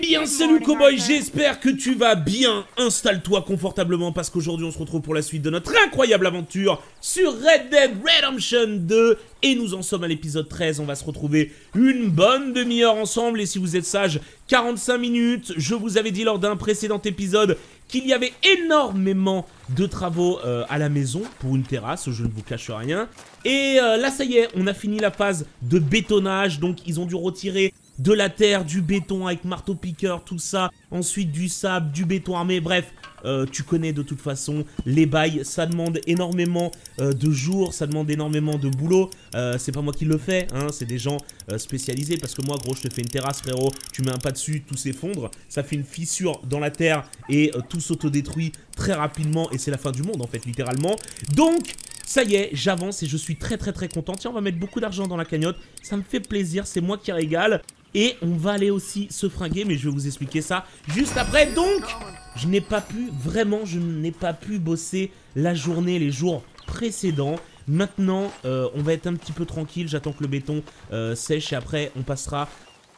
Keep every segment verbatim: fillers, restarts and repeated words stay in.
bien, salut Cowboy, j'espère que tu vas bien. Installe-toi confortablement parce qu'aujourd'hui on se retrouve pour la suite de notre incroyable aventure sur Red Dead Redemption deux. Et nous en sommes à l'épisode treize, on va se retrouver une bonne demi-heure ensemble. Et si vous êtes sage, quarante-cinq minutes. Je vous avais dit lors d'un précédent épisode qu'il y avait énormément de travaux euh, à la maison pour une terrasse, je ne vous cache rien. Et euh, là ça y est, on a fini la phase de bétonnage, donc ils ont dû retirer de la terre, du béton avec marteau-piqueur, tout ça. Ensuite du sable, du béton armé, bref. Euh, tu connais de toute façon les bails, ça demande énormément euh, de jours, ça demande énormément de boulot. Euh, c'est pas moi qui le fais, hein, c'est des gens euh, spécialisés. Parce que moi, gros, je te fais une terrasse, frérot, tu mets un pas dessus, tout s'effondre. Ça fait une fissure dans la terre et euh, tout s'autodétruit très rapidement. Et c'est la fin du monde, en fait, littéralement. Donc, ça y est, j'avance et je suis très très très content. Tiens, on va mettre beaucoup d'argent dans la cagnotte, ça me fait plaisir, c'est moi qui régale. Et on va aller aussi se fringuer, mais je vais vous expliquer ça juste après. Donc, je n'ai pas pu, vraiment, je n'ai pas pu bosser la journée, les jours précédents. Maintenant, euh, on va être un petit peu tranquille. J'attends que le béton euh, sèche et après, on passera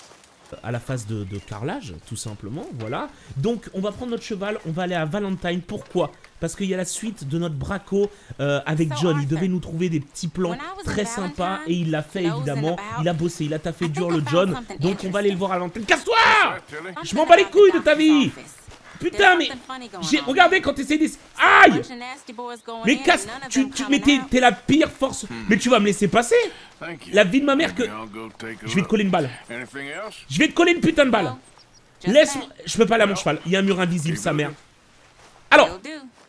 à la phase de, de carrelage, tout simplement, voilà. Donc, on va prendre notre cheval, on va aller à Valentine. Pourquoi? Parce qu'il y a la suite de notre braco euh, avec John. Il devait nous trouver des petits plans très sympas et il l'a fait, évidemment. Il a bossé, il a taffé dur, le John. Donc, on va aller le voir à Valentine. Casse-toi! Je m'en bats les couilles de ta vie! Putain, mais j'ai regardé quand t'essayes des... Aïe! Mais casse... Tu, tu... Mais t'es la pire force... Mais tu vas me laisser passer? La vie de ma mère que... Je vais te coller une balle. Je vais te coller une putain de balle. Laisse... Je peux pas aller à mon cheval. Il y a un mur invisible, sa mère. Alors...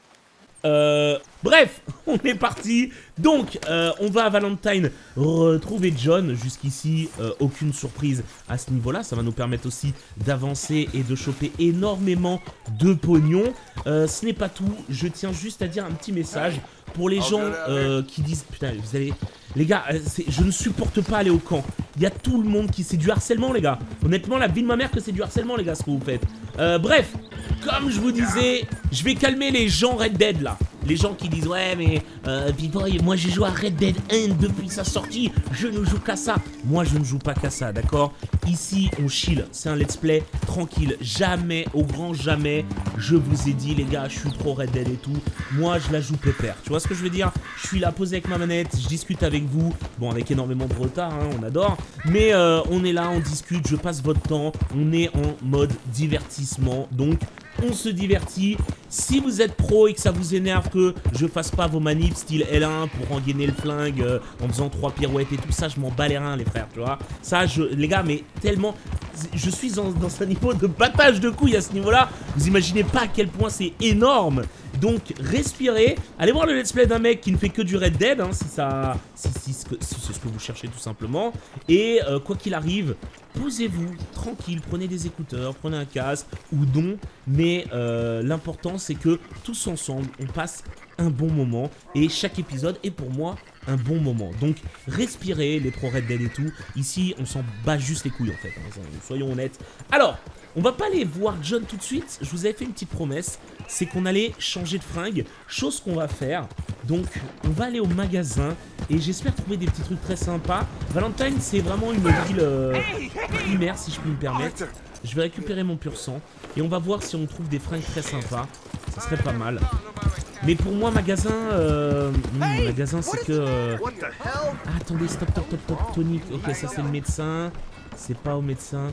Euh... Bref, on est parti. Donc, euh, on va à Valentine retrouver John. Jusqu'ici, euh, aucune surprise à ce niveau-là. Ça va nous permettre aussi d'avancer et de choper énormément de pognon. Euh, ce n'est pas tout. Je tiens juste à dire un petit message pour les gens euh, qui disent... Putain, vous allez... Les gars, je ne supporte pas aller au camp. Il y a tout le monde qui... C'est du harcèlement, les gars. Honnêtement, la vie de ma mère que c'est du harcèlement, les gars, ce que vous faites. Euh, bref, comme je vous disais, je vais calmer les gens Red Dead, là. Les gens qui disent, ouais, mais euh, B-Boy, moi j'ai joué à Red Dead un depuis sa sortie, je ne joue qu'à ça. Moi je ne joue pas qu'à ça, d'accord? Ici on chill, c'est un let's play tranquille. Jamais, au grand jamais, je vous ai dit, les gars, je suis pro Red Dead et tout. Moi je la joue pépère, tu vois ce que je veux dire? Je suis là posé avec ma manette, je discute avec vous. Bon, avec énormément de retard, hein, on adore. Mais euh, on est là, on discute, je passe votre temps. On est en mode divertissement, donc... on se divertit. Si vous êtes pro et que ça vous énerve que je fasse pas vos manips style L un pour rengainer le flingue euh, en faisant trois pirouettes et tout ça, je m'en bats les reins, les frères, tu vois. Ça, je, les gars, mais tellement... Je suis dans, dans un niveau de battage de couilles à ce niveau-là. Vous imaginez pas à quel point c'est énorme. Donc, respirez. Allez voir le let's play d'un mec qui ne fait que du Red Dead, hein, si ça... Si, si, si c'est ce que vous cherchez tout simplement. Et euh, quoi qu'il arrive, posez-vous, tranquille, prenez des écouteurs, prenez un casque ou non. Mais euh, l'important, c'est que tous ensemble, on passe un bon moment. Et chaque épisode est pour moi un bon moment. Donc, respirez, les pros Red Dead et tout. Ici, on s'en bat juste les couilles, en fait. Hein, soyons honnêtes. Alors, on va pas aller voir John tout de suite. Je vous avais fait une petite promesse. C'est qu'on allait changer de fringue. Chose qu'on va faire. Donc, on va aller au magasin. Et j'espère trouver des petits trucs très sympas. Valentine, c'est vraiment une ville euh, primaire, si je puis me permettre. Je vais récupérer mon pur sang. Et on va voir si on trouve des fringues très sympas. Ça serait pas mal. Mais pour moi, magasin... Euh, mmh, magasin, c'est que... Euh... Ah, attendez, stop, stop, stop, stop, tonique. Ok, ça, c'est le médecin. C'est pas au médecin.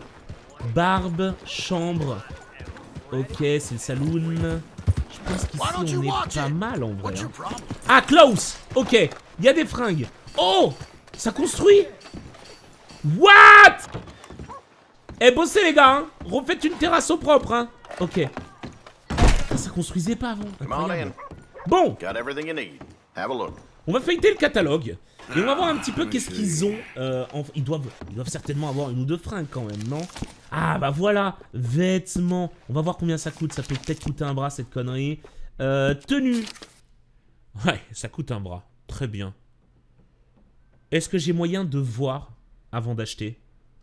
Barbe, chambre. Ok, c'est le saloon. Je pense qu'ici, on est pas mal, en vrai. Hein. Ah, Klaus. Ok, il y a des fringues. Oh, ça construit. What? Eh, bossez, les gars, hein. Refaites une terrasse au propre, hein. Ok. Ah, ça construisait pas avant. Incroyable. Bon, on va feuilleter le catalogue et on va voir un petit peu qu'est-ce qu'ils ont. Euh, en... ils, doivent, ils doivent certainement avoir une ou deux fringues quand même, non? Ah bah voilà, vêtements. On va voir combien ça coûte. Ça peut peut-être coûter un bras cette connerie. Euh, tenue. Ouais, ça coûte un bras. Très bien. Est-ce que j'ai moyen de voir avant d'acheter?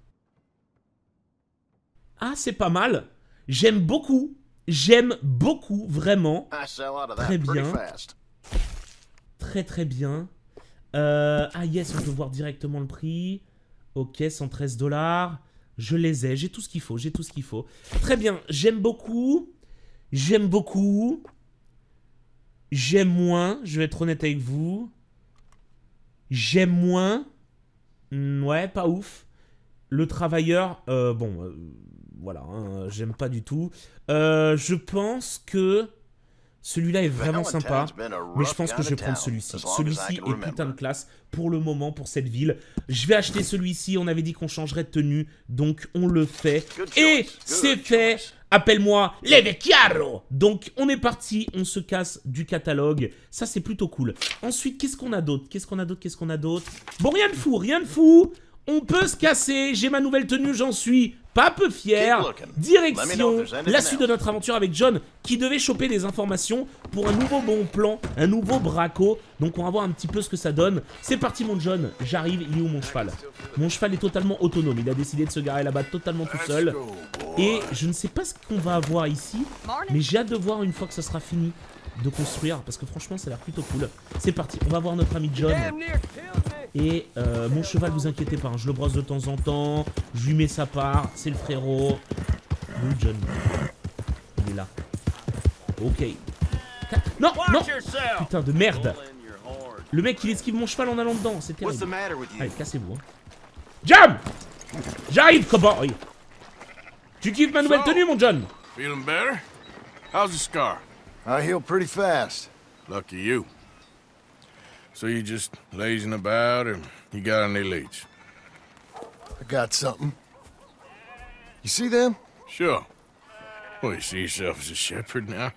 Ah, c'est pas mal. J'aime beaucoup. J'aime beaucoup, vraiment. Très bien. Très très bien. Euh, ah yes, on peut voir directement le prix. Ok, cent treize dollars. Je les ai, j'ai tout ce qu'il faut, j'ai tout ce qu'il faut. Très bien, j'aime beaucoup. J'aime beaucoup. J'aime moins, je vais être honnête avec vous. J'aime moins. Ouais, pas ouf. Le travailleur, euh, bon, euh, voilà, hein, j'aime pas du tout. Euh, je pense que celui-là est vraiment sympa, mais je pense que je vais prendre celui-ci. Celui-ci est putain de classe pour le moment, pour cette ville. Je vais acheter celui-ci, on avait dit qu'on changerait de tenue, donc on le fait. Et c'est fait. Appelle-moi Les Vecchiaro. Donc on est parti, on se casse du catalogue. Ça c'est plutôt cool. Ensuite, qu'est-ce qu'on a d'autre? Qu'est-ce qu'on a d'autre? Qu'est-ce qu'on a d'autre? Bon, rien de fou, rien de fou. On peut se casser, j'ai ma nouvelle tenue, j'en suis pas peu fier. Direction la suite de notre aventure avec John, qui devait choper des informations pour un nouveau bon plan, un nouveau braco. Donc on va voir un petit peu ce que ça donne. C'est parti mon John, j'arrive, il est où mon cheval? Mon cheval est totalement autonome, il a décidé de se garer là-bas totalement tout seul. Et je ne sais pas ce qu'on va avoir ici, mais j'ai hâte de voir une fois que ça sera fini de construire, parce que franchement ça a l'air plutôt cool. C'est parti, on va voir notre ami John. Et euh, mon cheval, vous inquiétez pas, hein, je le brosse de temps en temps, je lui mets sa part, c'est le frérot. Où John? Il est là. Ok. Non, non. Putain de merde. Le mec il esquive mon cheval en allant dedans, c'est terrible. Allez, cassez-vous. Hein. Jam! J'arrive, cowboy. Tu kiffes ma nouvelle tenue, mon John? Feeling better? How's the scar? I heal pretty fast. Lucky you. So you just lazing about, or you got any leads? I got something. You see them? Sure. Well, you see yourself as a shepherd now?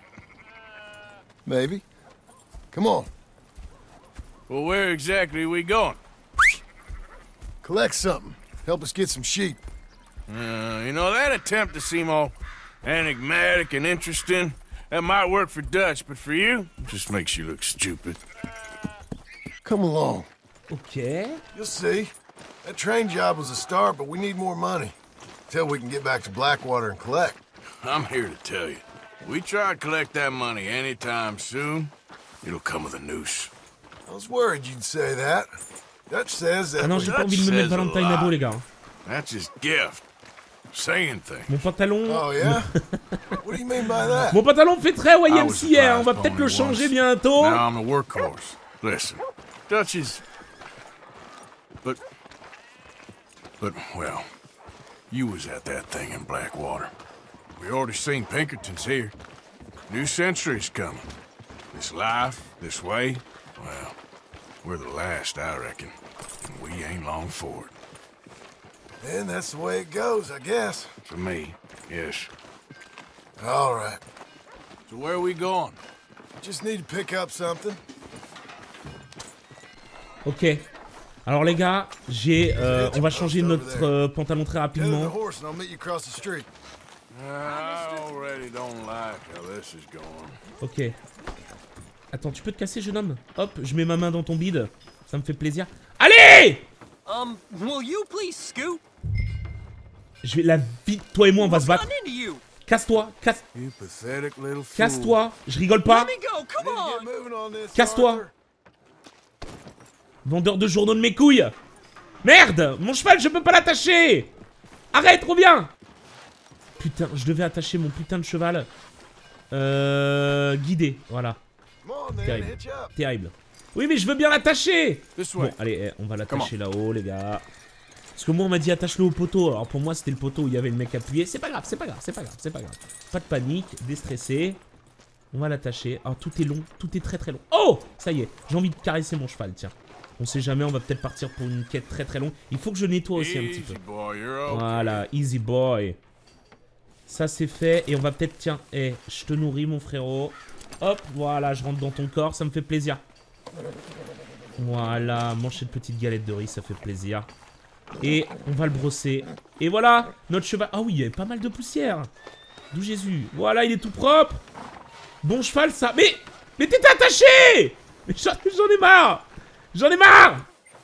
Maybe. Come on. Well, where exactly are we going? Collect something. Help us get some sheep. Uh, you know, that attempt to seem all enigmatic and interesting, that might work for Dutch, but for you, it just makes you look stupid. Come along. Okay. You'll see. That train job was a start, but we need more money. Till we can get back to Blackwater and collect. I'm here to tell you. We try to collect that money anytime soon, it'll come with a noose. I was worried you'd say that. Dutch says that... Ah non, j'ai pas envie de me mettre Valentine Nabo, les gars. That's his gift. Saying things. Mon pantalon... Oh, yeah? What do you mean by that? Mon pantalon fait très Y M C A, on va peut-être le changer bientôt. Now I'm a workhorse. Listen, Dutch is... But... But, well... You was at that thing in Blackwater. We already seen Pinkertons here. New century's coming. This life, this way, well, we're the last, I reckon. And we ain't long for it. And that's the way it goes, I guess. For me, yes. All right. So where are we going? Just need to pick up something. Ok. Alors les gars, j'ai, euh, on va changer notre euh, pantalon très rapidement. Ok. Attends, tu peux te casser, jeune homme? Hop, je mets ma main dans ton bide. Ça me fait plaisir. Allez! Um, will you please scoot? Je vais la vie. Toi et moi, on va se battre. Casse-toi, casse. Casse-toi. Je rigole pas. Casse-toi. Vendeur de journaux de mes couilles. Merde, mon cheval, je peux pas l'attacher. Arrête, reviens. Putain, je devais attacher mon putain de cheval. Euh... Guidé, voilà. Terrible, terrible. Oui, mais je veux bien l'attacher. Bon, allez, on va l'attacher là-haut, les gars. Parce que moi, on m'a dit attache-le au poteau. Alors pour moi, c'était le poteau où il y avait le mec appuyé. C'est pas grave, c'est pas grave, c'est pas grave, c'est pas grave. Pas de panique, déstressé. On va l'attacher. Ah, tout est long, tout est très très long. Oh, ça y est, j'ai envie de caresser mon cheval, tiens. On sait jamais, on va peut-être partir pour une quête très très longue. Il faut que je nettoie aussi un petit peu. Voilà, easy boy. Ça c'est fait. Et on va peut-être, tiens, hey, je te nourris mon frérot. Hop, voilà, je rentre dans ton corps, ça me fait plaisir. Voilà, mange cette petite galette de riz, ça fait plaisir. Et on va le brosser. Et voilà, notre cheval. Ah oui, il y avait pas mal de poussière. D'où Jésus. Voilà, il est tout propre. Bon cheval, ça. Mais, mais t'étais attaché. J'en ai marre. J'en ai marre.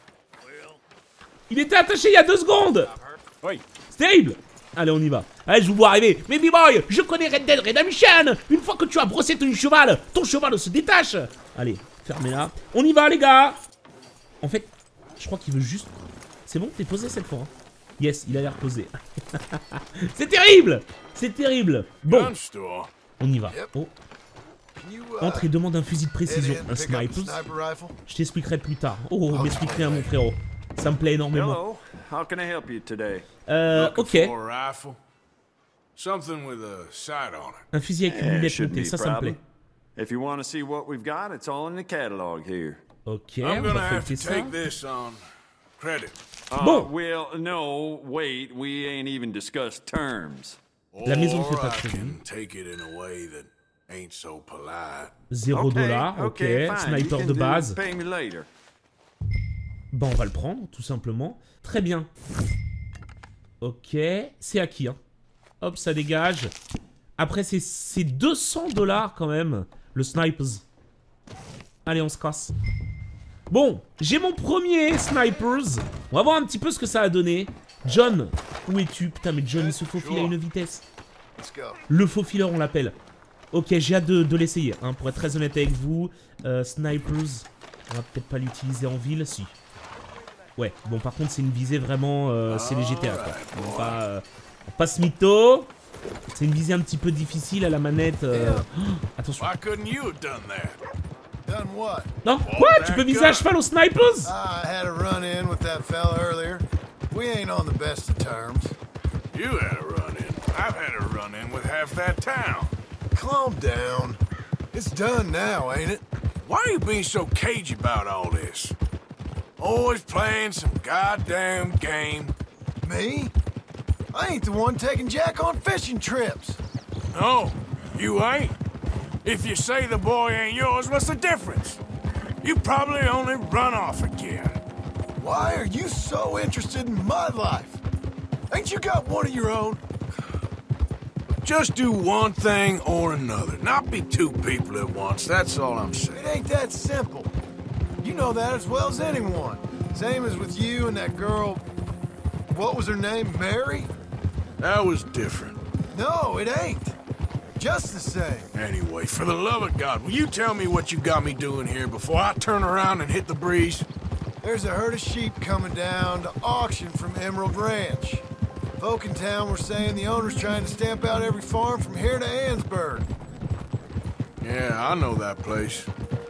Il était attaché il y a deux secondes. C'est terrible. Allez, on y va. Allez, je vous vois arriver. Mais B-Boy, je connais Red Dead Redemption. Une fois que tu as brossé ton cheval, ton cheval se détache. Allez, fermez-la. On y va, les gars. En fait, je crois qu'il veut juste... C'est bon, t'es posé cette fois. Hein. Yes, il a l'air posé. C'est terrible. C'est terrible. Bon, Gun store. on y va. Yep. Oh. Can you, uh, Entre et demande un fusil de head précision, in and un pick up a sniper. sniper rifle? Je t'expliquerai plus tard. Oh, m'expliquerai, mon frérot. Ça me plaît énormément. Hello, how can I help you today? Euh, Looking ok. for a rifle. Something with a sight on it. Un fusil avec une Eh, lunette shouldn't montée, be ça, a ça me problem. plaît. If you want to see what we've got, it's all in the catalog here. Ok, I'm on gonna va have feuilleter to ça. take this on credit. Uh, Bon. well, no, wait, we ain't even discussed terms. La maison ne fait Or pas I de crédit. can take it in a way that ain't so polite. Zéro dollar, ok. okay, fine. Sniper You de can base. Pay me later. Bah, on va le prendre, tout simplement. Très bien. Ok, c'est acquis, hein. Hop, ça dégage. Après, c'est deux cents dollars quand même, le snipers. Allez, on se casse. Bon, j'ai mon premier snipers. On va voir un petit peu ce que ça a donné. John, où es-tu? Putain, mais John, il se faufile à une vitesse. Let's go. Le faufileur, on l'appelle. Ok, j'ai hâte de, de l'essayer, hein, pour être très honnête avec vous. Euh, snipers, on va peut-être pas l'utiliser en ville, si. Ouais, bon, par contre, c'est une visée vraiment... Euh, c'est les G T A, quoi. On va pas, euh, on va pas se mytho. C'est une visée un petit peu difficile à la manette. Euh... Oh, attention. Why couldn't you have done that? Done what? Non, quoi? Tu peux viser à cheval aux snipers? I had a run-in with that fella earlier. We ain't on the best of terms. You had a run-in. I've had a run-in with half that town. Calm down. It's done now, ain't it? Why are you being so cagey about all this? Always playing some goddamn game. Me? I ain't the one taking Jack on fishing trips. No, you ain't. If you say the boy ain't yours, what's the difference? You probably only run off again. Why are you so interested in my life? Ain't you got one of your own? Just do one thing or another. Not be two people at once, that's all I'm saying. It ain't that simple. You know that as well as anyone. Same as with you and that girl... What was her name? Mary? That was different. No, it ain't. Just the same. Anyway, for the love of God, will you tell me what you got me doing here before I turn around and hit the breeze? There's a herd of sheep coming down to auction from Emerald Ranch. Folk in town were saying the owner's trying to stamp out every farm from here to Ansburg. Yeah, I know that place.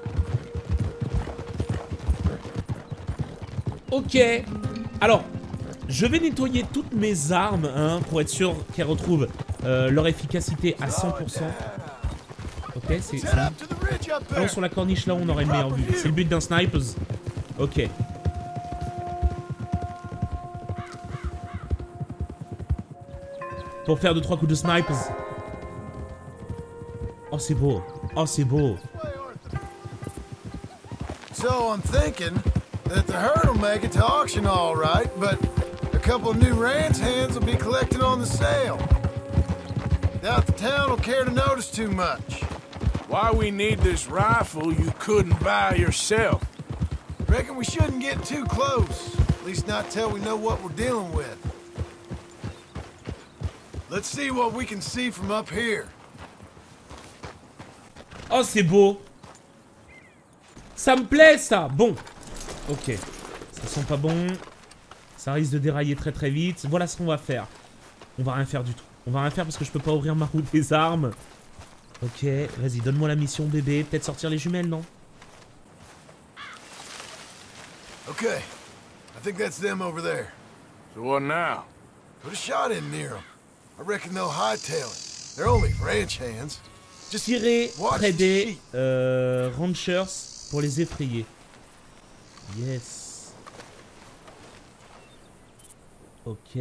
Ok. Alors, je vais nettoyer toutes mes armes, hein, pour être sûr qu'elles retrouvent euh, leur efficacité à cent pour cent. Ok, c'est... Set up to the ridge up there. Allons sur la corniche, là où on aurait une meilleure vue. C'est le but d'un snipers. Ok. Pour faire deux trois coups de snipers. Oh, c'est beau. Oh, c'est beau. So I'm thinking that the herd will make it to auction all right, but a couple of new ranch hands will be collected on the sale. Doubt the town will care to notice too much. Why we need this rifle you couldn't buy yourself? Reckon we shouldn't get too close, at least not till we know what we're dealing with. Let's see what we can see from up here. Oh, c'est beau. Ça me plaît, ça. Bon. Ok. Ça sent pas bon. Ça risque de dérailler très très vite. Voilà ce qu'on va faire. On va rien faire du tout. On va rien faire parce que je peux pas ouvrir ma roue des armes. Ok. Vas-y, donne-moi la mission, bébé. Peut-être sortir les jumelles, non? Okay, I think that's them over there. So what now? Put a shot in near them. I reckon they'll hightail it. They're only ranch hands. Just Tirer watch près the des sheep. euh, ranchers pour les effrayer. Yes. Ok.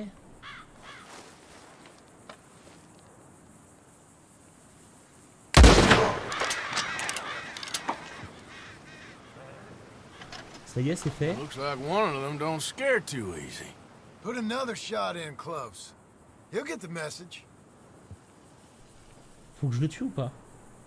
Ça y est, c'est fait. Looks like one of them don't scare too easy. Put another shot in close. He'll get the message. Faut que je le tue ou pas?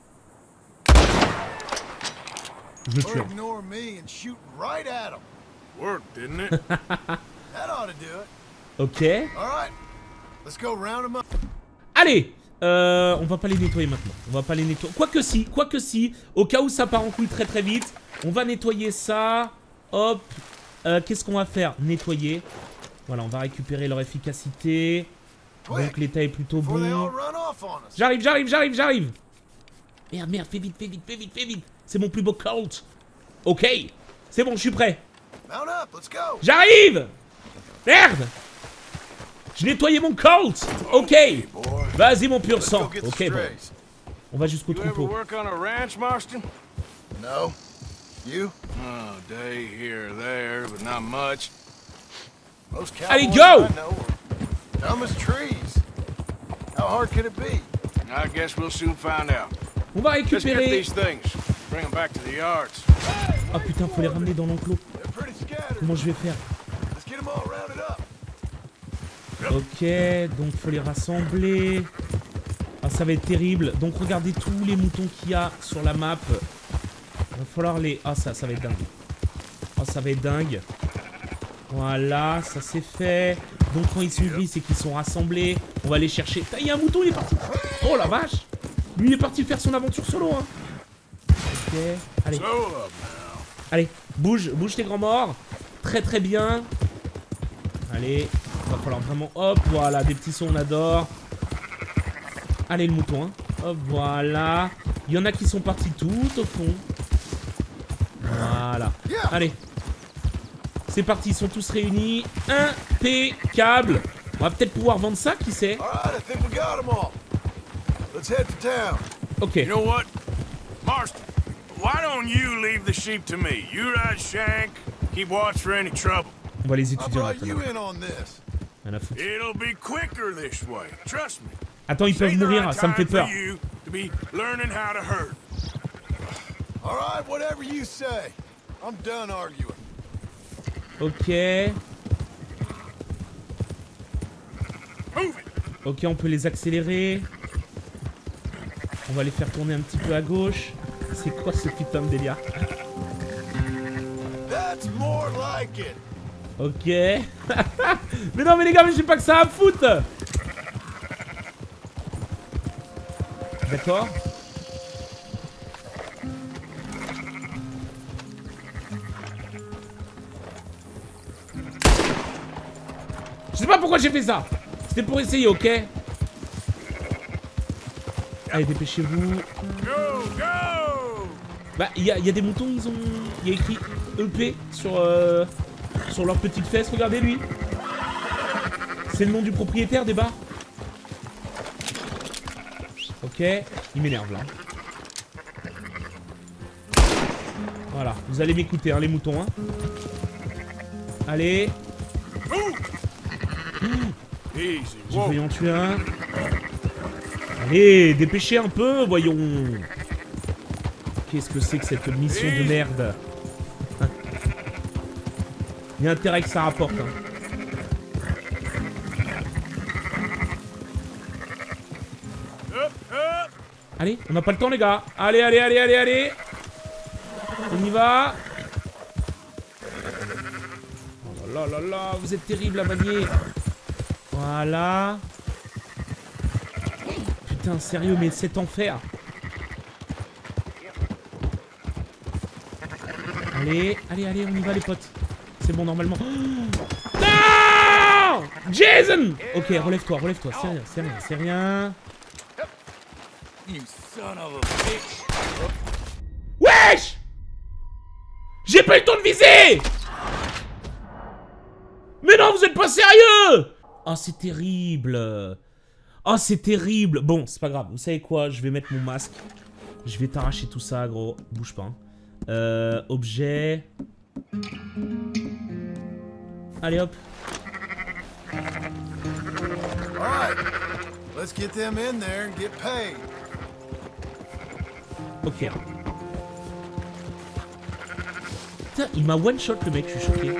Je le Or tue. ignore me and shoot right at him. Worked, didn't it? That ought to do it. Ok. All right, let's go round them up. Allez, euh, on va pas les nettoyer maintenant. On va pas les nettoyer. Quoique si, quoique si. Au cas où ça part en couille très très vite, on va nettoyer ça. Hop. Euh, Qu'est-ce qu'on va faire? Nettoyer. Voilà, on va récupérer leur efficacité. Donc l'état est plutôt Before they all bon. run off on us. J'arrive, j'arrive, j'arrive, j'arrive. Merde, merde, fais vite, fais vite, fais vite, fais vite. C'est mon plus beau Colt. Ok, c'est bon, je suis prêt. Mount up, let's go. J'arrive. Merde. Je nettoyais mon Colt. Ok. Vas-y, mon pur Let's go sang. get the Ok, bon. strays. On va jusqu'au You ever troupeau. work on a ranch, Marston? No. You? Oh, day here or there, but not much. Most Allez, cowboys go! I know are dumb as trees. How hard could it be? I guess we'll soon find out. On va Let's get récupérer. these things. Bring them back to the yards. Oh putain, faut les ramener dans l'enclos. They're pretty scattered. Comment je vais faire? Let's get them all rounded up. Ok, donc faut les rassembler. Ah, ça va être terrible. Donc regardez tous les moutons qu'il y a sur la map. Il va falloir les... Ah, ça, ça va être dingue. Oh, ça va être dingue. Voilà, ça c'est fait. Donc quand ils sont gris, c'est qu'ils sont rassemblés. On va aller chercher... Il y a un mouton, il est parti. Oh la vache. Lui, il est parti faire son aventure solo, hein. Ok, allez. So up now. Allez, bouge, bouge tes grands morts. Très très bien. Allez, va falloir vraiment... Hop, voilà, des petits sons, on adore. Allez, le mouton, hein. Hop, voilà. Il y en a qui sont partis tout au fond. Voilà. Allez. C'est parti, ils sont tous réunis. Impeccable. On va peut-être pouvoir vendre ça, qui sait? All right, I think we got them all. Let's head to town. Ok. You know what? Marston, why don't you leave the sheep to me? You ride Shank, keep watch for any trouble. On va les I étudier brought you maintenant. in on this. Rien à foutre. It'll be quicker this way, trust me. Attends, ils peuvent Ain't the mourir, right ça me fait time peur. for you to be learning how to herd. All right, whatever you say. I'm done arguing. Ok. Move it. Ok, on peut les accélérer. On va les faire tourner un petit peu à gauche. C'est quoi ce putain de délire? That's more like it. Ok. Mais non mais les gars, mais j'ai pas que ça à foutre. D'accord. Je sais pas pourquoi j'ai fait ça. C'était pour essayer, ok? Allez, dépêchez-vous. Go, go. Bah, il y, y a des moutons, ils ont... Il y a écrit E P sur, euh, sur leur petite fesse. Regardez, lui. C'est le nom du propriétaire des bars. Ok, il m'énerve, là. Voilà, vous allez m'écouter, hein, les moutons, hein. Allez. Easy. J'ai Whoa. failli en tuer un. Allez, dépêchez un peu, voyons. Qu'est-ce que c'est que cette mission de merde? Il y a intérêt que ça rapporte. Hein. Up, up. Allez, on n'a pas le temps, les gars. Allez, allez, allez, allez, allez. On y va. Oh là là là là, vous êtes terrible à manier. Voilà. Putain, sérieux, mais cet enfer. Allez, allez, allez, on y va, les potes. C'est bon, normalement. Oh non! Jason! Ok, relève-toi, relève-toi. C'est rien, c'est rien, c'est rien. You son of a bitch. Wesh! J'ai pas eu le temps de viser! Mais non, vous êtes pas sérieux! Oh, c'est terrible. Oh, c'est terrible. Bon, c'est pas grave. Vous savez quoi? Je vais mettre mon masque. Je vais t'arracher tout ça, gros. Bouge pas. Hein. Euh, objet. Allez, hop. All right, let's get them in there and get paid. Ok. Putain, il m'a one shot le mec, je suis choqué.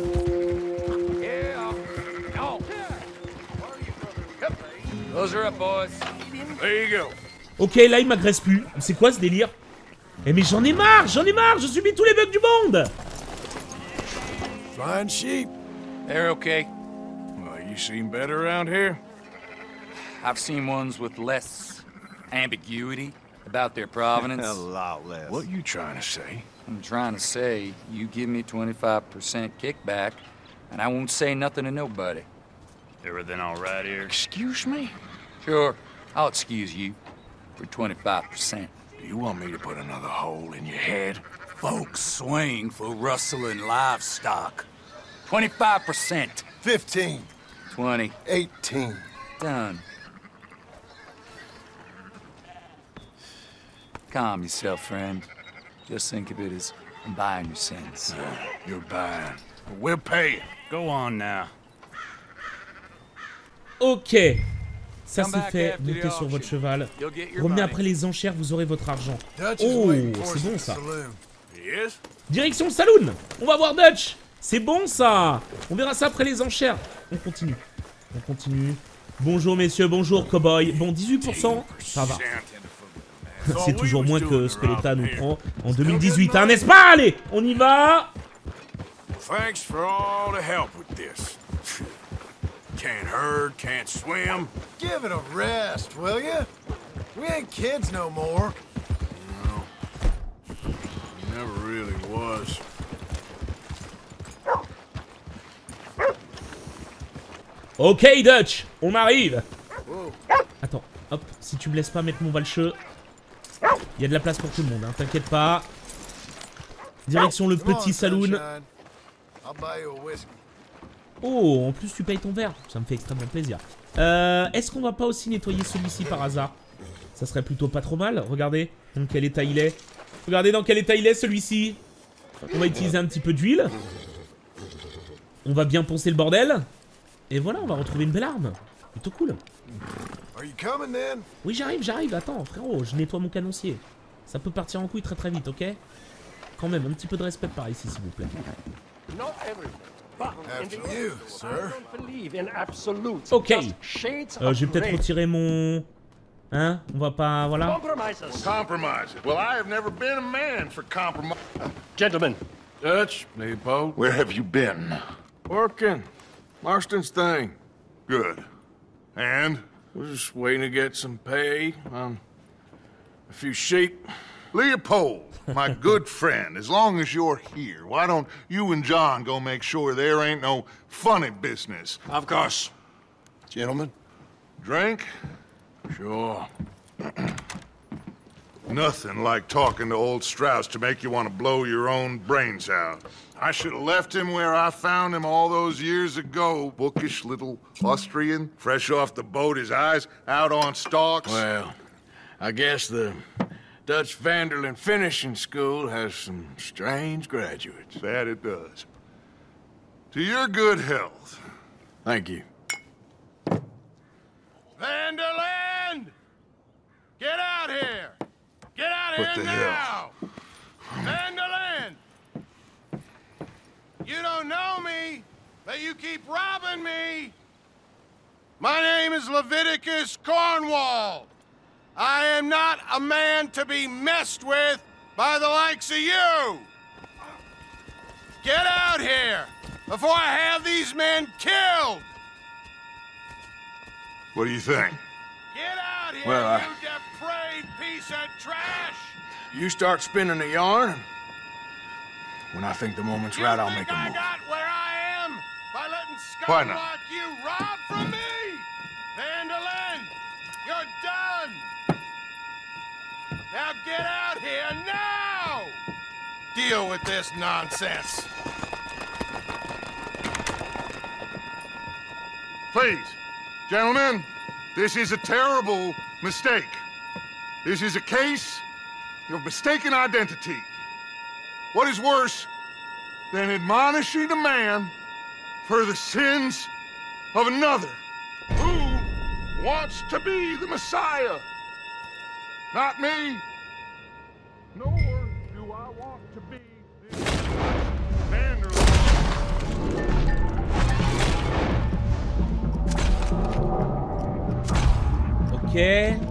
Those are up, boys. There you go. Ok, là il m'agresse plus. C'est quoi ce délire? Eh mais j'en ai marre, j'en ai marre, je subis tous les bugs du monde. Flying sheep. They're okay. Well, you seem better around here. I've seen ones with less ambiguity about their provenance. A lot less. What you trying to say? I'm trying to say, you give me twenty-five percent kickback, and I won't say nothing to nobody. Everything all right here? Excuse me? Sure, I'll excuse you for twenty-five percent. Do you want me to put another hole in your head? Folks swing for rustling livestock. twenty-five percent. Fifteen. twenty. Eighteen. Done. Calm yourself, friend. Just think of it as I'm buying your sins. You're buying. But we'll pay you. Go on now. Ok. Ça Come c'est back fait. after the Montez sur votre auction. cheval. You'll get your Revenez money. après les enchères, vous aurez votre argent. Dutch is Oh, waiting for c'est us bon at the ça. saloon. Yes? Direction le saloon. On va voir Dutch. C'est bon ça. On verra ça après les enchères. On continue. On continue. Bonjour messieurs, bonjour cowboy. Bon, dix-huit pour cent, ça va. C'est toujours moins que ce que l'État nous prend en deux mille dix-huit, hein, n'est-ce pas? Allez, on y va. Thanks for all the help with this. Can't herd, can't swim. Give it a rest, will ya? We ain't kids no more. No. Never really was. Ok Dutch, on arrive. Attends, hop, si tu me laisses pas mettre mon valcheux, il y a de la place pour tout le monde, hein, t'inquiète pas. Direction le Come on, petit saloon. sunshine. I'll buy you a whiskey. Oh, en plus tu payes ton verre, ça me fait extrêmement plaisir. Euh, est-ce qu'on va pas aussi nettoyer celui-ci par hasard? Ça serait plutôt pas trop mal, regardez dans quel état il est. Regardez dans quel état il est celui-ci. On va utiliser un petit peu d'huile. On va bien poncer le bordel. Et voilà, on va retrouver une belle arme. Plutôt cool. Are you coming then? Oui, j'arrive, j'arrive. Attends, frérot, je nettoie mon canoncier. Ça peut partir en couille très très vite, ok? Quand même, un petit peu de respect par ici, s'il vous plaît. Not everyone, but in After the you, I sir. don't believe in absolutes. Ok. Just shades Euh, of je vais peut-être grey. retirer mon... Hein? On va pas... Voilà. Compromises. Compromise it. Well, I have never been a man for compromise. Gentlemen, Dutch, Leopold. Where have you been? Working. Marston's thing. Good. And? We're just waiting to get some pay on a few sheep. Leopold, my good friend, as long as you're here, why don't you and John go make sure there ain't no funny business? Of course. Gentlemen. Drink? Sure. Nothing like talking to old Strauss to make you want to blow your own brains out. I should have left him where I found him all those years ago. Bookish little Austrian, fresh off the boat, his eyes out on stalks. Well, I guess the Dutch Vanderlyn Finishing School has some strange graduates. That it does. To your good health. Thank you. Vanderland! Get out here! Get out What here the now! Vanderland! You don't know me, but you keep robbing me! My name is Leviticus Cornwall. I am not a man to be messed with by the likes of you! Get out here before I have these men killed! What do you think? Get out here, Well, I- you depraved piece of trash! You start spinning the yarn. When I think the moment's You right, I'll think make a I move. got where I am by letting Why scum not? like you rob from me? Vanderlyn, you're done! Now get out here now! Deal with this nonsense. Please, gentlemen, this is a terrible mistake. This is a case of mistaken identity. What is worse than admonishing a man for the sins of another who wants to be the Messiah? Not me, nor do I want to be this Vanderlyn. Ok.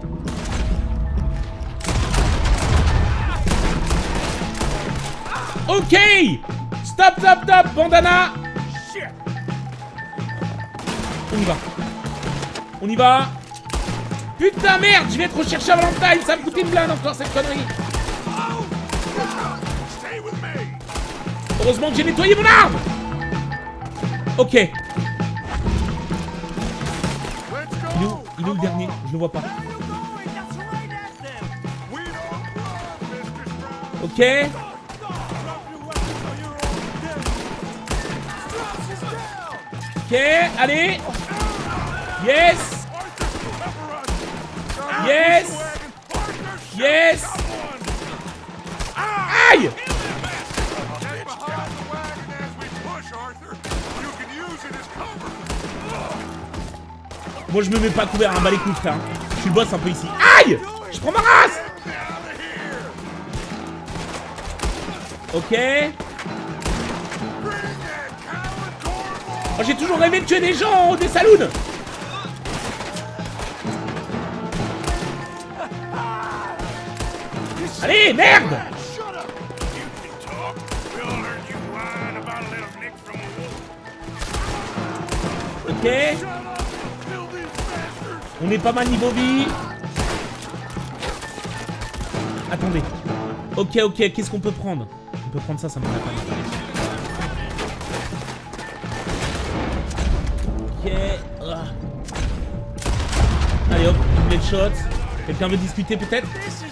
Ok. Stop, stop, stop, bandana. On y va. On y va. Putain, merde, je vais être recherché à Valentine. Ça me coûte une blinde encore, cette connerie. Heureusement que j'ai nettoyé mon arme. Ok. Il est où? Il est où le dernier? Je le vois pas. Ok. Ok, allez. Yes. Yes. Yes. Aïe. Moi je me mets pas couvert, un bas les coups frère. Je suis le boss un peu ici. Aïe. Je prends ma race. Ok. Oh, j'ai toujours rêvé de tuer des gens, des saloons. Allez, merde. Ok. On est pas mal niveau vie. Attendez. Ok, ok, qu'est-ce qu'on peut prendre? On peut prendre ça, ça me paraît pas mal. Ok. Ah. Allez hop, une blade shot. Quelqu'un veut discuter peut-être?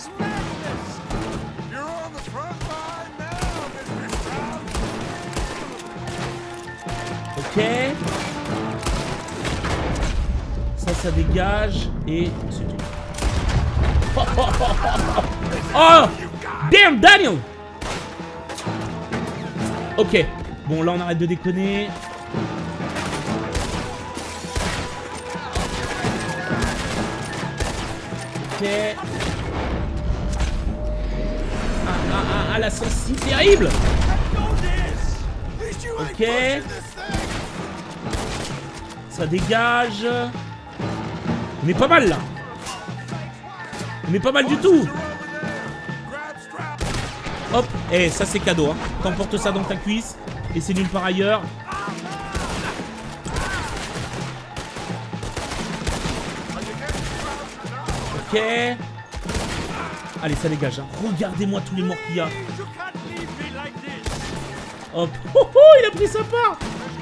Ok. Ça, ça dégage. Et c'est tout. Oh, oh, oh, oh, oh. Damn, Daniel. Ok. Bon, là, on arrête de déconner. Ok. Ah, ah, ah, ah, la sensi terrible. Ok. Ça dégage. On est pas mal là. On est pas mal du tout. Hop. Eh, ça c'est cadeau. Hein. T'emportes ça dans ta cuisse. Et c'est nulle part ailleurs. Ok. Allez, ça dégage. Hein. Regardez-moi tous les morts qu'il y a. Hop. Oh, oh, il a pris sa part.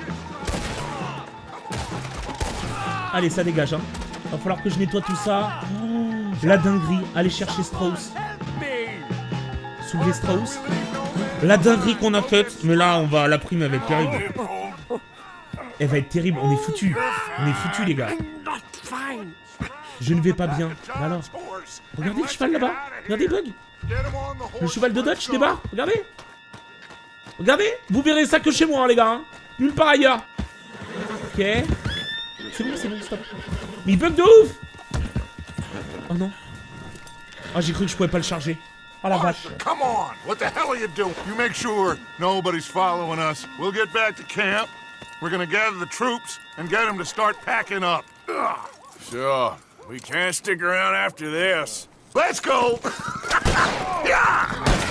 Allez, ça dégage. Hein. Va falloir que je nettoie tout ça. Oh, la dinguerie. Allez chercher Strauss. Soulever Strauss. La dinguerie qu'on a faite. Mais là, on va. La prime, elle va être terrible. Elle va être terrible. On est foutus. On est foutus, les gars. Je ne vais pas bien. Alors. Regardez le cheval là-bas. Regardez Bug. Le cheval de Dutch débarque. Regardez. Regardez. Vous verrez ça que chez moi, hein, les gars. Hein. Nulle part ailleurs. Ok. C'est bon, c'est bon, stop. Mais il bug de ouf. Oh non. Ah, j'ai cru que je pouvais pas le charger. Oh la vache. Come on! What the hell are you doing? You make sure nobody's following us. We'll get back to camp. We're gonna gather the troops and get them to start packing up. Ugh. Sure. We can't stick around after this. Let's go! Yeah!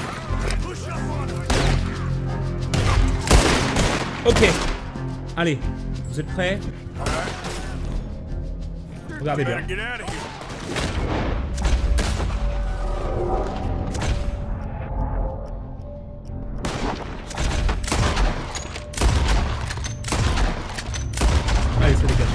Ok. Allez. Vous êtes prêts? Regardez bien. Get out of here. Allez, ça dégage.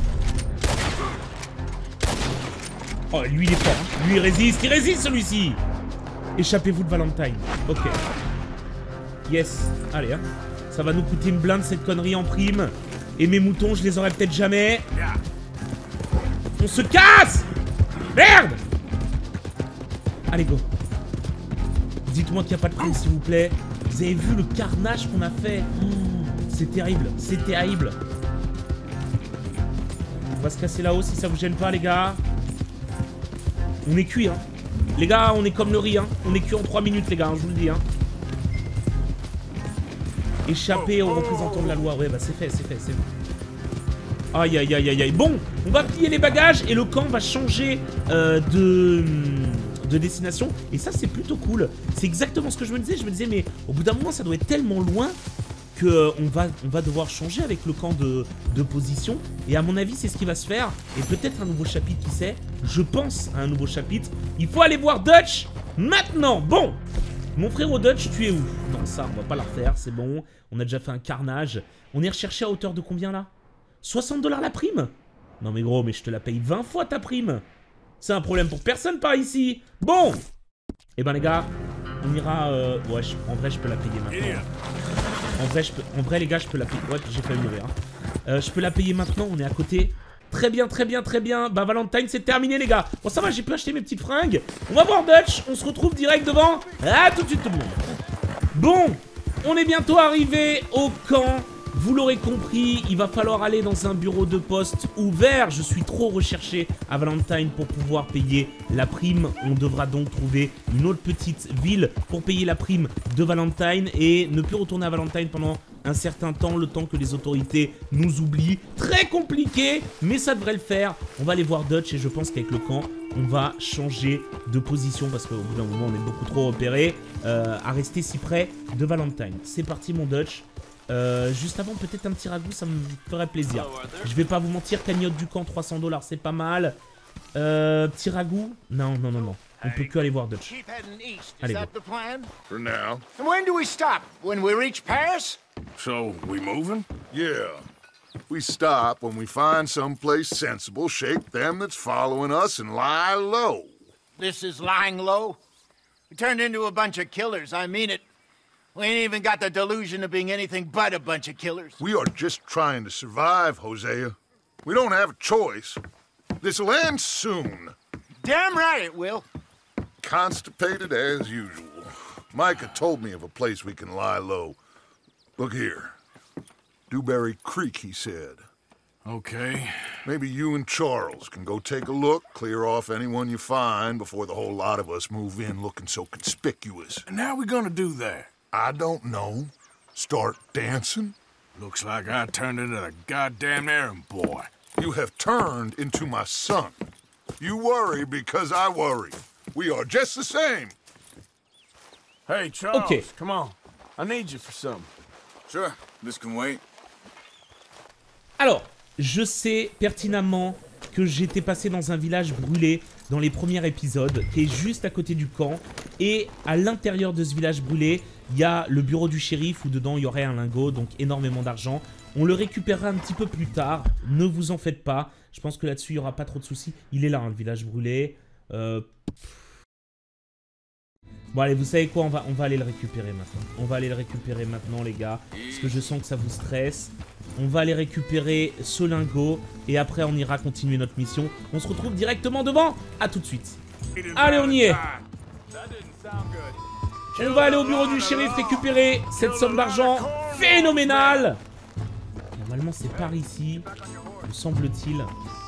Oh, lui il est fort. Hein. Lui il résiste, il résiste celui-ci. Échappez-vous de Valentine. Ok. Yes. Allez, hein. Ça va nous coûter une blinde cette connerie en prime. Et mes moutons, je les aurai peut-être jamais. On se casse. Merde. Allez, go. Dites-moi qu'il n'y a pas de prime, s'il vous plaît. Vous avez vu le carnage qu'on a fait? Oh, c'est terrible, c'est terrible. On va se casser là-haut si ça vous gêne pas, les gars. On est cuit, hein. Les gars, on est comme le riz, hein. On est cuit en trois minutes, les gars, hein, je vous le dis, hein. Échapper aux représentants de la loi. Ouais, bah c'est fait, c'est fait, c'est fait. Aïe, aïe, aïe, aïe, aïe. Bon, on va plier les bagages et le camp va changer euh, de, de destination. Et ça, c'est plutôt cool. C'est exactement ce que je me disais. Je me disais, mais au bout d'un moment, ça doit être tellement loin qu'on euh, va, on va devoir changer avec le camp de, de position. Et à mon avis, c'est ce qui va se faire. Et peut-être un nouveau chapitre, qui sait. Je pense à un nouveau chapitre. Il faut aller voir Dutch maintenant. Bon. Mon frère au Dutch, tu es où? Non, ça, on va pas la refaire, c'est bon. On a déjà fait un carnage. On est recherché à hauteur de combien, là? soixante dollars la prime? Non, mais gros, mais je te la paye vingt fois ta prime. C'est un problème pour personne par ici. Bon. Eh ben, les gars, on ira... Euh... Ouais, je... en vrai, je peux la payer maintenant. En vrai, je peux... en vrai, les gars, je peux la payer... Ouais, j'ai failli mourir. Hein. Euh, je peux la payer maintenant, on est à côté... Très bien, très bien, très bien. Bah, Valentine, c'est terminé, les gars. Bon, ça va, j'ai pu acheter mes petites fringues. On va voir Dutch. On se retrouve direct devant. Ah, tout de suite, tout le monde. Bon, on est bientôt arrivé au camp. Vous l'aurez compris, il va falloir aller dans un bureau de poste ouvert. Je suis trop recherché à Valentine pour pouvoir payer la prime. On devra donc trouver une autre petite ville pour payer la prime de Valentine et ne plus retourner à Valentine pendant un certain temps, le temps que les autorités nous oublient. Très compliqué, mais ça devrait le faire. On va aller voir Dutch et je pense qu'avec le camp, on va changer de position parce qu'au bout d'un moment, on est beaucoup trop repéré euh, à rester si près de Valentine. C'est parti, mon Dutch. Euh, juste avant, peut-être un petit ragoût, ça me ferait plaisir. Je vais pas vous mentir, cagnotte du camp, trois cents dollars, c'est pas mal. Euh, petit ragoût? Non, non, non, non. On peut que aller voir Dutch. Allez, go. For now. And when do we stop? When we reach Paris? So, we moving? Yeah. We stop when we find someplace sensible, shake them that's following us, and lie low. This is lying low? We turned into a bunch of killers, I mean it. We ain't even got the delusion of being anything but a bunch of killers. We are just trying to survive, Hosea. We don't have a choice. This'll end soon. Damn right it will. Constipated as usual. Micah told me of a place we can lie low. Look here. Dewberry Creek, he said. Okay. Maybe you and Charles can go take a look, clear off anyone you find before the whole lot of us move in looking so conspicuous. And how we gonna do that? I don't know. Start dancing? Looks like I turned into the goddamn errand boy. You have turned into my son. You worry because I worry. We are just the same. Hey, Charles, Okay. come on. I need you for something. Sure, this can wait. Alors, je sais pertinemment que j'étais passé dans un village brûlé dans les premiers épisodes, qui est juste à côté du camp. Et à l'intérieur de ce village brûlé, il y a le bureau du shérif où dedans il y aurait un lingot, donc énormément d'argent. On le récupérera un petit peu plus tard, ne vous en faites pas. Je pense que là-dessus il n'y aura pas trop de soucis. Il est là, hein, le village brûlé. Euh... Bon allez, vous savez quoi, on va, on va aller le récupérer maintenant. On va aller le récupérer maintenant, les gars, parce que je sens que ça vous stresse. On va aller récupérer ce lingot et après on ira continuer notre mission. On se retrouve directement devant. À tout de suite. Allez, on y est. On va aller au bureau du shérif récupérer cette somme d'argent phénoménale. Normalement c'est par ici, me semble-t-il.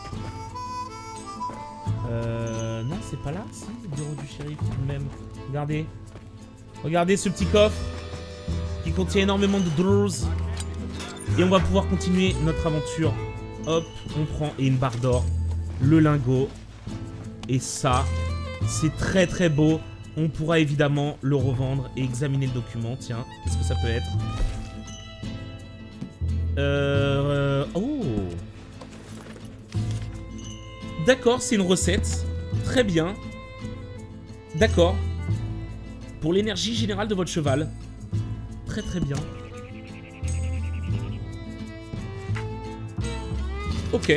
Euh... Non, c'est pas là, si, le bureau du shérif tout de même. Regardez. Regardez ce petit coffre qui contient énormément de drawers. Et on va pouvoir continuer notre aventure. Hop, on prend, et une barre d'or, le lingot. Et ça, c'est très très beau. On pourra évidemment le revendre et examiner le document. Tiens, qu'est-ce que ça peut être? Euh... Oh. D'accord, c'est une recette. Très bien. D'accord. Pour l'énergie générale de votre cheval. Très très bien. Ok.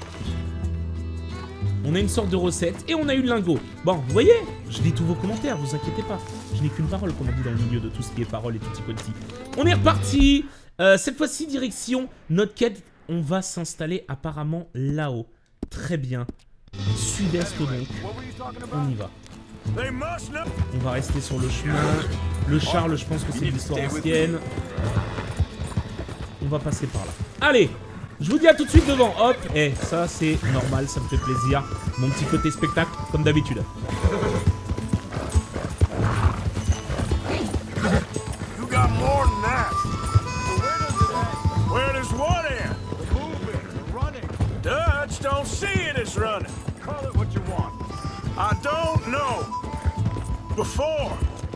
On a une sorte de recette et on a eu le lingot. Bon, vous voyez, je lis tous vos commentaires, vous inquiétez pas. Je n'ai qu'une parole, comme on dit dans le milieu de tout ce qui est parole et tutti quanti. On est reparti. euh, Cette fois-ci, direction notre quête. On va s'installer apparemment là-haut. Très bien. Sud-est donc. On y va. On va rester sur le chemin. Le Charles, je pense que c'est l'histoire ancienne. On va passer par là. Allez! Je vous dis à tout de suite devant, hop, et eh, ça c'est normal, ça me fait plaisir. Mon petit côté spectacle, comme d'habitude. You got more than that. Where does what end? The moving, the running. Dutch don't see it as running. Call it what you want. I don't know. Before.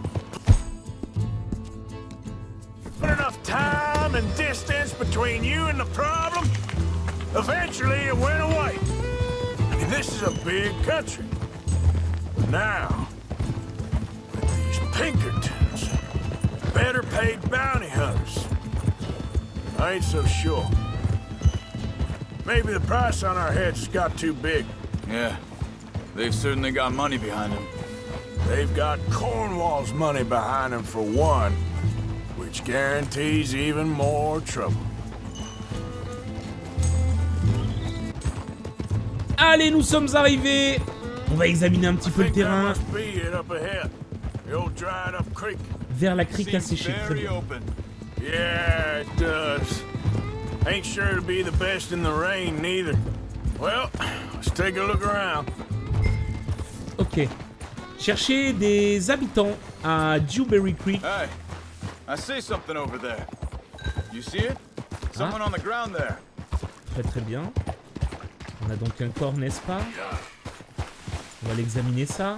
Put enough time and distance between you and the problem, eventually it went away. And this is a big country. But now, with these Pinkertons, better paid bounty hunters. I ain't so sure. Maybe the price on our heads got too big. Yeah, they've certainly got money behind them. They've got Cornwall's money behind them for one, which guarantees even more trouble. Allez, nous sommes arrivés. On va examiner un petit peu le terrain. Vers la crique asséchée. Très bien. Yeah, it does. Ain't sure to be the best in the rain, neither. Well, let's take a look around. Ok. Chercher des habitants à Dewberry Creek. Hey, I see something over there. You see it? Someone on the ground there. Très très bien. On a donc un corps, n'est-ce pas? On va l'examiner ça.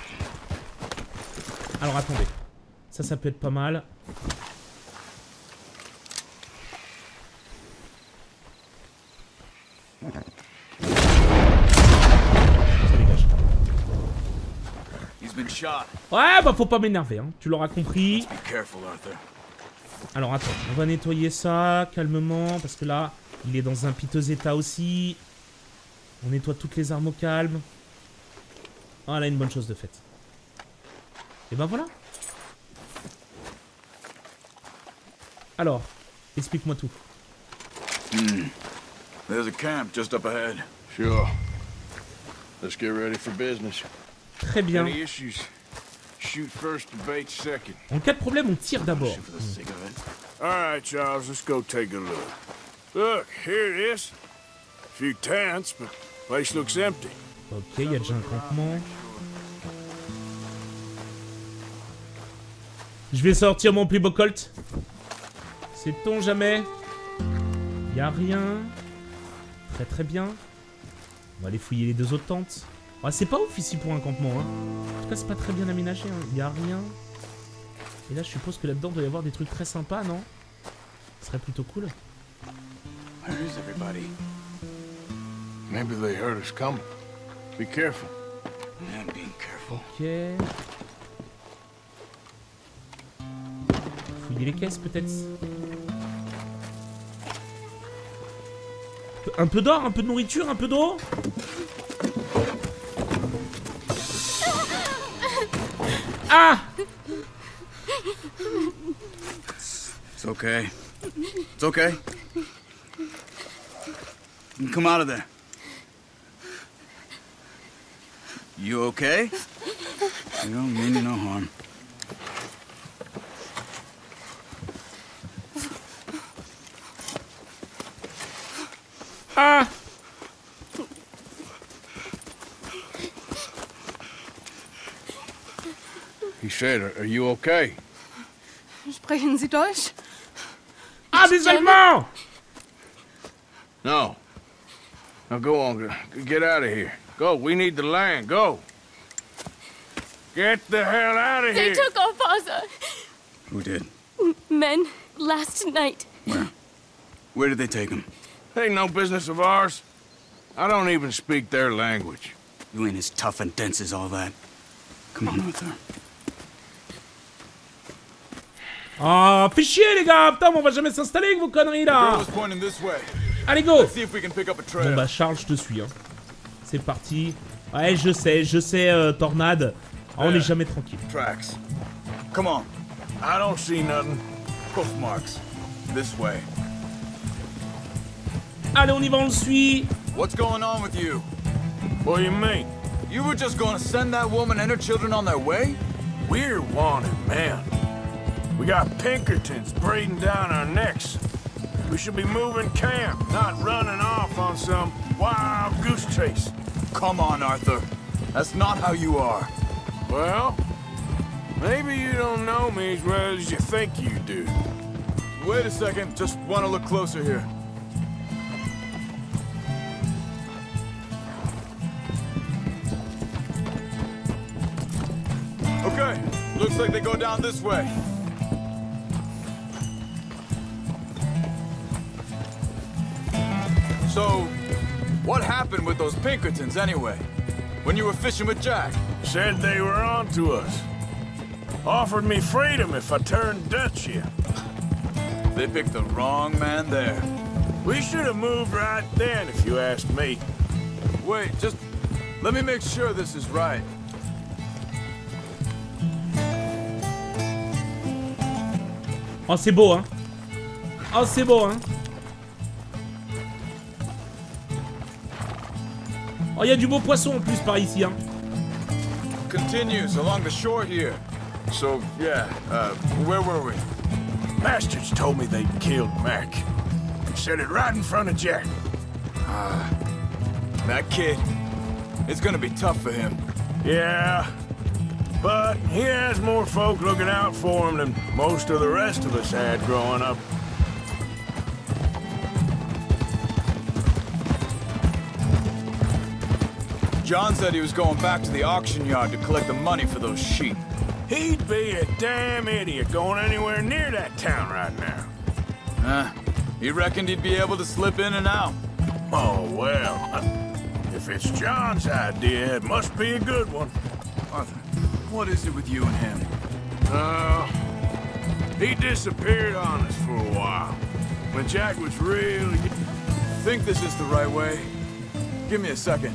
Alors attendez. Ça, ça peut être pas mal. Ouais, bah faut pas m'énerver, hein. Tu l'auras compris. Alors attends, on va nettoyer ça calmement parce que là, il est dans un piteux état aussi. On nettoie toutes les armes au calme. Voilà, une bonne chose de faite. Et ben voilà. Alors, explique-moi tout. Hmm. There's a camp just up ahead. Sure. Let's get ready for business. Très bien. Any issues? Shoot first, debate second. En cas de problème, on tire d'abord. All right, Charles, let's go take a look. Look, here it is. A few tents, but place looks empty. Ok, il y a déjà un campement. Je vais sortir mon plus beau Colt. Sait-on jamais? Il y a rien. Très très bien. On va aller fouiller les deux autres tentes. Ah, c'est pas ouf ici pour un campement, hein. En tout cas, c'est pas très bien aménagé, hein. Il y a rien. Et là, je suppose que là-dedans, il doit y avoir des trucs très sympas, non? Ce serait plutôt cool. Where is everybody? Maybe they heard us coming. Be careful. Man, being careful. Ok. Fouiller les caisses, peut-être. Un peu d'or, un peu de nourriture, un peu d'eau. Ah! It's okay. It's okay. You can come out of there. You okay? You don't mean you no harm. Ah! He said, are you okay? Sprechen Sie Deutsch? Ah, des Allemands! No. Now go on, get out of here. Go, we need the land, go. Get the hell out of They here. took our father. Who did? Men, last night. Where? Where did they take him? Ain't no business of ours. I don't even speak their language. You ain't as tough and dense as all that. Come on, Arthur. Ah, fais chier les gars! Putain, mais on va jamais s'installer avec vos conneries là! Allez, go! Bon bah, Charles, je te suis, hein. C'est parti. Ouais, je sais, je sais, euh, Tornade. Ah, on n'est jamais tranquille. Tracks. Come on. I don't see nothing. Hoof marks. This way. Allez, on y va, on le suit. What's going on with you? What do you mean? You were just going to send that woman and her children on their way? We're wanted, man. We got Pinkertons breathing down our necks. We should be moving camp, not running off on some wild goose chase. Come on, Arthur. That's not how you are. Well, maybe you don't know me as well as you think you do. Wait a second. Just want to look closer here. Okay. Looks like they go down this way. So, what happened with those Pinkertons anyway? When you were fishing with Jack? Said they were on to us. Offered me freedom if I turned Dutch in. They picked the wrong man there. We should have moved right then, if you ask me. Wait, just let me make sure this is right. Oh, c'est beau, hein. Oh, c'est beau, hein. Oh, il y a du beau poisson en plus par ici, hein. Continues along the shore here. So, yeah, uh, where were we? Bastards told me they'd killed Mac. Said it right in front of Jack. Ah, uh, that kid. It's gonna be tough for him. Yeah, but he has more folk looking out for him than most of the rest of us had growing up. John said he was going back to the auction yard to collect the money for those sheep. He'd be a damn idiot going anywhere near that town right now. Huh? He reckoned he'd be able to slip in and out. Oh, well. If it's John's idea, it must be a good one. Arthur, what is it with you and him? Uh, he disappeared on us for a while. When Jack was real... Think this is the right way? Give me a second.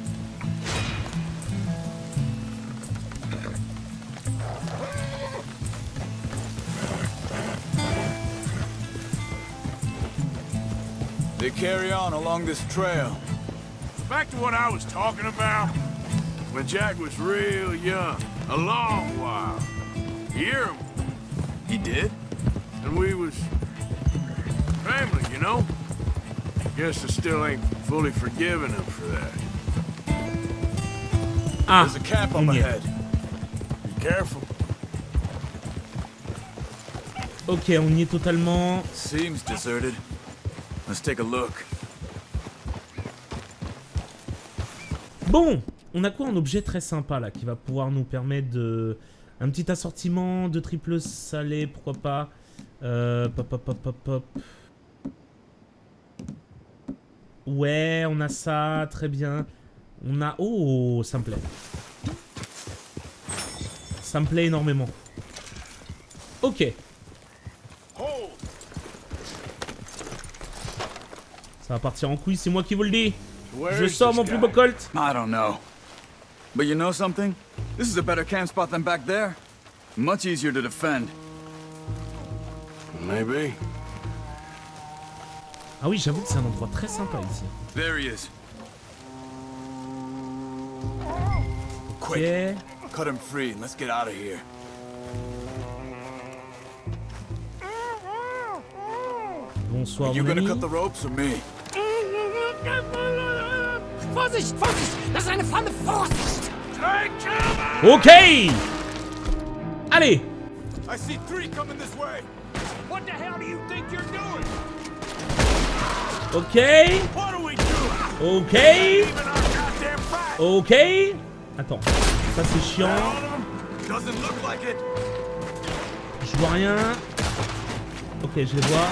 They carry on along this trail. Back to what I was talking about. When Jack was real young, a long while. You hear him? He did? And we was family, you know? Guess I still ain't fully forgiven him for that. Ah, there's a camp up ahead. Be careful. Ok, on y est totalement. Seems deserted. Let's take a look. Bon, on a quoi un objet très sympa là qui va pouvoir nous permettre de... Un petit assortiment de triple salé, pourquoi pas. Euh, pop, pop, pop, pop, pop. Ouais, on a ça, très bien. On a... Oh, ça me plaît. Ça me plaît énormément. Ok. Ça va partir en couille, c'est moi qui vous le dis. Je sors mon plus beau Colt. I don't know. But you know something? This is a better camp spot than back there. Much easier to defend. Maybe. Ah oui, j'avoue que c'est un endroit très sympa ici. There he is. Quick. Okay. Cut him free and let's get out of here. Bonsoir, Are you mon gonna ami. cut the ropes or me? Vorsicht, Vorsicht! Das ist eine Pfanne! Vorsicht! Ok. Allez. I see three coming this way. What the hell do you think you're doing? Ok. What are we doing? Ok. Even our goddamn fight. Ok. Attends, ça c'est chiant. Doesn't look like it. Je vois rien. Ok, je les vois.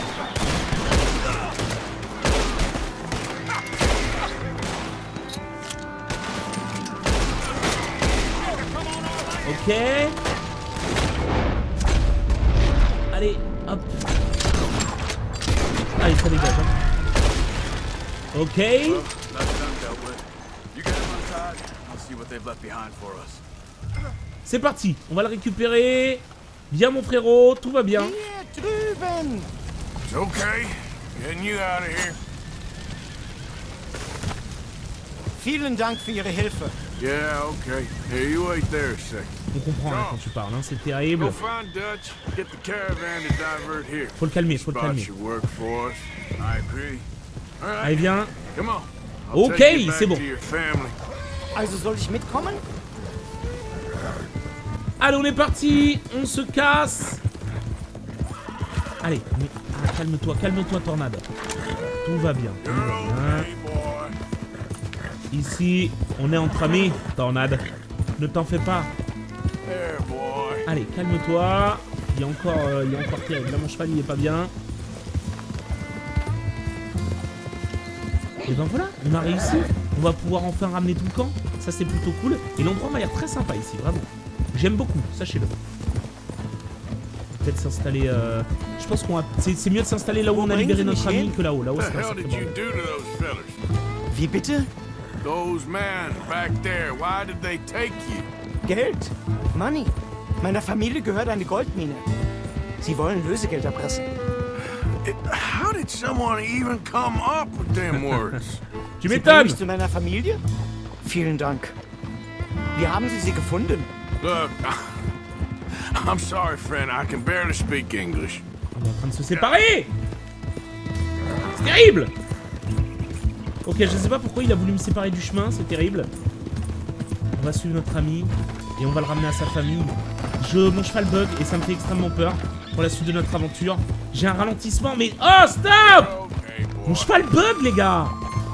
Ok. Allez, hop. Allez, ça dégage. Hein. Ok. Well, that's done dealt with. You get him untied. I'll see what they've left behind for us. C'est parti. On va le récupérer. Bien, mon frérot. Tout va bien. Hier drüben! It's okay. Getting you out of here. Vielen Dank für Ihre Hilfe. Yeah, okay. Here, you wait there a second. On comprend hein, quand tu parles, hein. C'est terrible. Go find Dutch. Get the caravan to divert here. Faut le calmer, faut le Spot calmer. should work for us. I agree. All right. Allez, viens. Come on. I'll Ok, take you back c'est bon. to your family. Also soll ich mitkommen? Allez, on est parti. On se casse. Allez, mais... ah, calme-toi, calme-toi, Tornade. Tout va bien. Tout va bien. Hey, boy. Ici, on est entre amis, Tornade. Ne t'en fais pas. There, boy. Allez, calme-toi. Il y a encore, euh, il y a encore terrible. Là, mon cheval, il est pas bien. Et ben voilà, on a réussi. On va pouvoir enfin ramener tout le camp. Ça, c'est plutôt cool. Et l'endroit m'a l'air très sympa ici, vraiment. J'aime beaucoup, sachez-le. peut-être s'installer... Euh... Je pense qu'on va... C'est mieux de s'installer là où on a libéré notre ami que là-haut. Là-haut, c'est un sacré bordel. Wie bitte? Those men back there, why did they take you? Geld. Money. Meiner Familie gehört eine Goldmine. Sie wollen Lösegeld erpressen. It, how did someone even come up with them words? Tu Sie bringen mich zu meiner Familie? Vielen Dank. Wie haben Sie sie gefunden? Look, I'm sorry, friend. I can barely speak English. On est en train de se séparer. C'est terrible. Ok, je sais pas pourquoi il a voulu me séparer du chemin, c'est terrible. On va suivre notre ami et on va le ramener à sa famille. Je, mon cheval bug et ça me fait extrêmement peur pour la suite de notre aventure. J'ai un ralentissement, mais... Oh, stop! Mon cheval bug, les gars.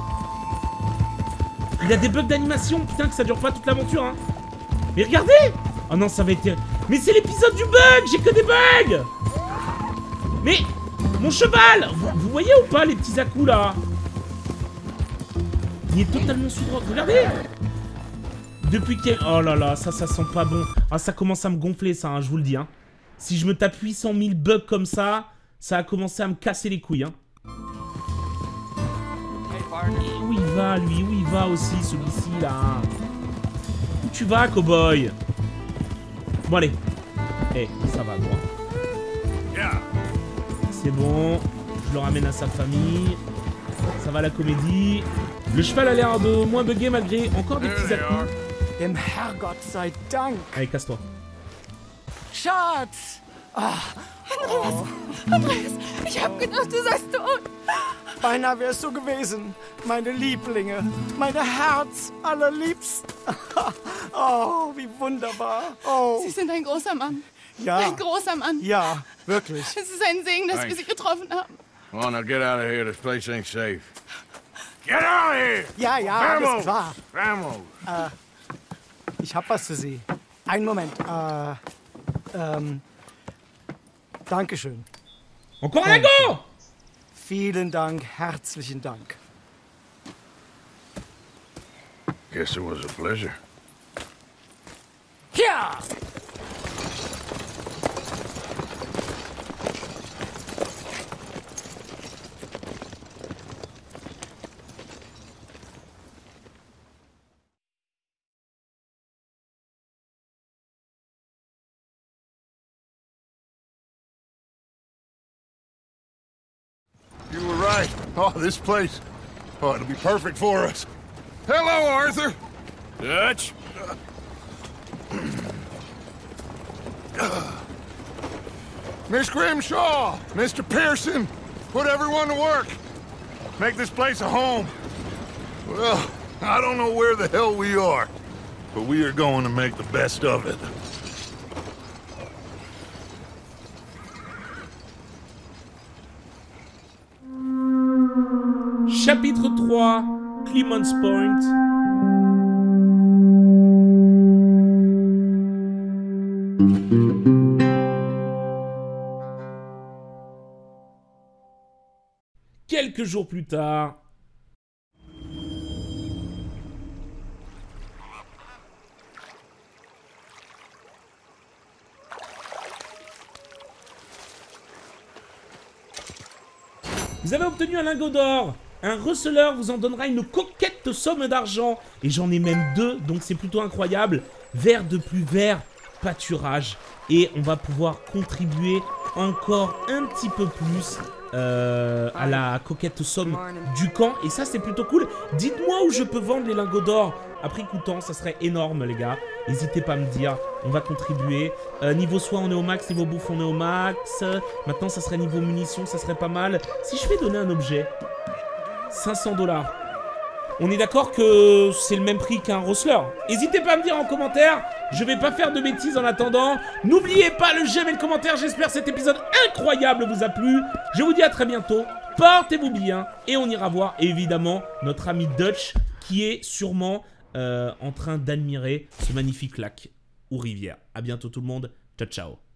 Il a des bugs d'animation, putain que ça dure pas toute l'aventure, hein. Mais regardez! Oh non, ça va être terrible. Mais c'est l'épisode du bug! J'ai que des bugs! Mais... Mon cheval! Vous, vous voyez ou pas les petits à-coups, là? Il est totalement sous drogue. Regardez! Depuis qu'il... Oh là là, ça, ça sent pas bon. Ah, ça commence à me gonfler, ça, hein, je vous le dis, hein. Si je me tape huit cent mille bugs comme ça, ça a commencé à me casser les couilles, hein. Et où il va, lui? Où il va aussi, celui-ci, là? Où tu vas, cowboy? Bon, allez. Eh, hey, ça va, quoi. C'est bon. Je le ramène à sa famille. Ça va, la comédie. Le cheval a l'air de moins bugger malgré encore des petits à-coups. Dem Herrgott sei Dank. Allez, casse-toi. Schatz! Ah. Andreas, Andreas, ich hab gedacht, du seist tot. Beinahe wärst du gewesen, meine Lieblinge, meine Herz allerliebsten. Oh, wie wunderbar. Oh. Sie sind ein großer Mann. Ja. Ein großer Mann. Ja, wirklich. Es ist ein Segen, dass Thanks. wir Sie getroffen haben. Come on, now get out of here. This place ain't safe. Get out of here! Ja, ja, Vamos! alles klar. Vamos! Äh, ich hab was für Sie. Einen Moment. Äh, ähm, Dankeschön. Encore un lago! Vielen Dank, herzlichen Dank. Guess it was a pleasure. Ja! You were right. Oh, this place. Oh, it'll be perfect for us. Hello, Arthur. Dutch? Miss Grimshaw, Mister Pearson, put everyone to work. Make this place a home. Well, I don't know where the hell we are, but we are going to make the best of it. Chapitre trois, Clemens Point. Quelques jours plus tard... Vous avez obtenu un lingot d'or. Un receleur vous en donnera une coquette somme d'argent. Et j'en ai même deux, donc c'est plutôt incroyable. Vert de plus vert, pâturage. Et on va pouvoir contribuer encore un petit peu plus euh, à la coquette somme du camp. Et ça, c'est plutôt cool. Dites-moi où je peux vendre les lingots d'or à prix coûtant. Ça serait énorme, les gars. N'hésitez pas à me dire. On va contribuer. Euh, niveau soin, on est au max. Niveau bouffe, on est au max. Maintenant, ça serait niveau munitions. Ça serait pas mal. Si je fais donner un objet... cinq cents dollars. On est d'accord que c'est le même prix qu'un Rosler. N'hésitez pas à me dire en commentaire. Je vais pas faire de bêtises en attendant. N'oubliez pas le j'aime et le commentaire. J'espère que cet épisode incroyable vous a plu. Je vous dis à très bientôt. Portez-vous bien. Et on ira voir évidemment notre ami Dutch qui est sûrement euh, en train d'admirer ce magnifique lac ou rivière. A bientôt tout le monde. Ciao, ciao.